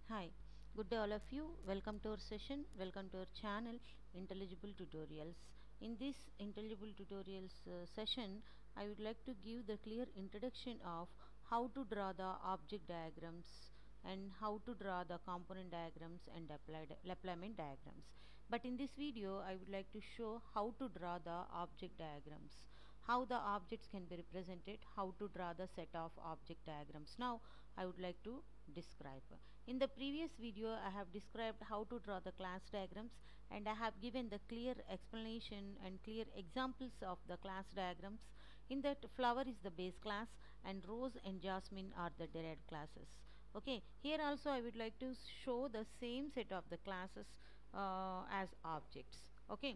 Hi, good day all of you. Welcome to our session. Welcome to our channel Intelligible Tutorials. In this Intelligible Tutorials session, I would like to give the clear introduction of how to draw the object diagrams and how to draw the component diagrams and deployment diagrams. But in this video, I would like to show how to draw the object diagrams, how the objects can be represented, how to draw the set of object diagrams. Now I would like to describe. In the previous video I have described how to draw the class diagrams, and I have given the clear explanation and clear examples of the class diagrams. In that, flower is the base class and rose and jasmine are the derived classes. Okay, here also I would like to show the same set of the classes as objects. Okay,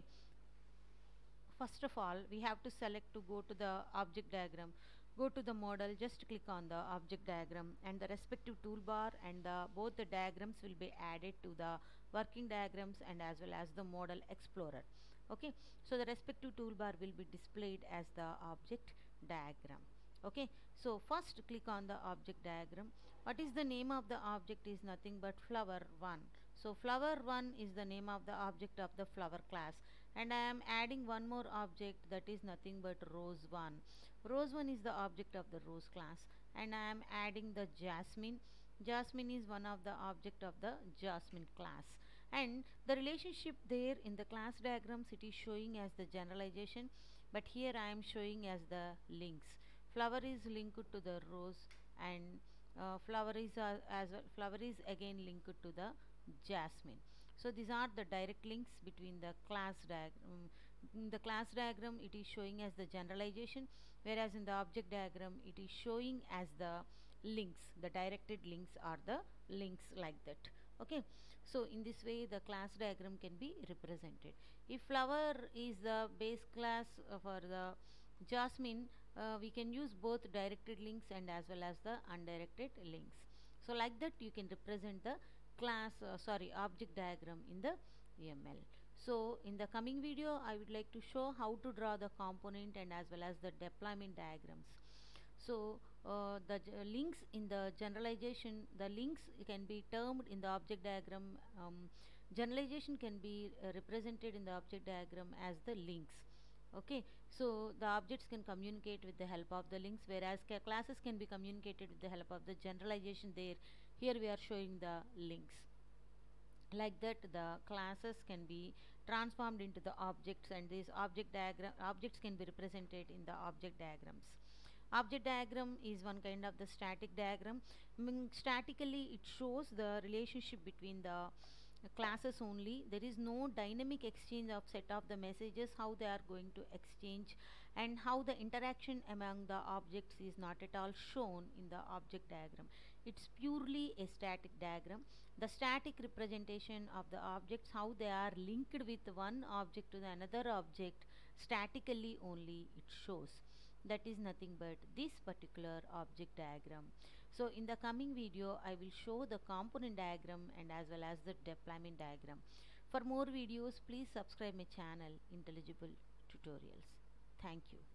first of all we have to select to go to the object diagram. Go to the model, just click on the object diagram and the respective toolbar, and both the diagrams will be added to the working diagrams and as well as the model explorer. Okay, so the respective toolbar will be displayed as the object diagram. Okay, so first click on the object diagram. What is the name of the object is nothing but flower 1. So flower 1 is the name of the object of the flower class, and I am adding one more object, that is nothing but rose 1. Rose 1 is the object of the rose class, and I am adding the jasmine. Jasmine is one of the object of the jasmine class, and the relationship there in the class diagrams it is showing as the generalization, but here I am showing as the links. Flower is linked to the rose, and flower is as well, flower is again linked to the jasmine. So these are the direct links between the class diagram. In the class diagram it is showing as the generalization, whereas in the object diagram it is showing as the links. The directed links are the links like that. Okay, so in this way the class diagram can be represented. If flower is the base class for the jasmine, we can use both directed links and as well as the undirected links. So like that you can represent the object diagram in the UML. So in the coming video I would like to show how to draw the component and as well as the deployment diagrams. So the links in the generalization, the links can be termed in the object diagram. Generalization can be represented in the object diagram as the links. Okay, so the objects can communicate with the help of the links, whereas classes can be communicated with the help of the generalization. There, here we are showing the links. Like that the classes can be transformed into the objects, and these objects can be represented in the object diagrams. Object diagram is one kind of the static diagram. Statically it shows the relationship between the classes only. There is no dynamic exchange of set of the messages, how they are going to exchange, and how the interaction among the objects is not at all shown in the object diagram. It's purely a static diagram. The static representation of the objects, how they are linked with one object to the another object, statically only it shows. That is nothing but this particular object diagram. So in the coming video I will show the component diagram and as well as the deployment diagram. For more videos please subscribe my channel Intelligible Tutorials. Thank you.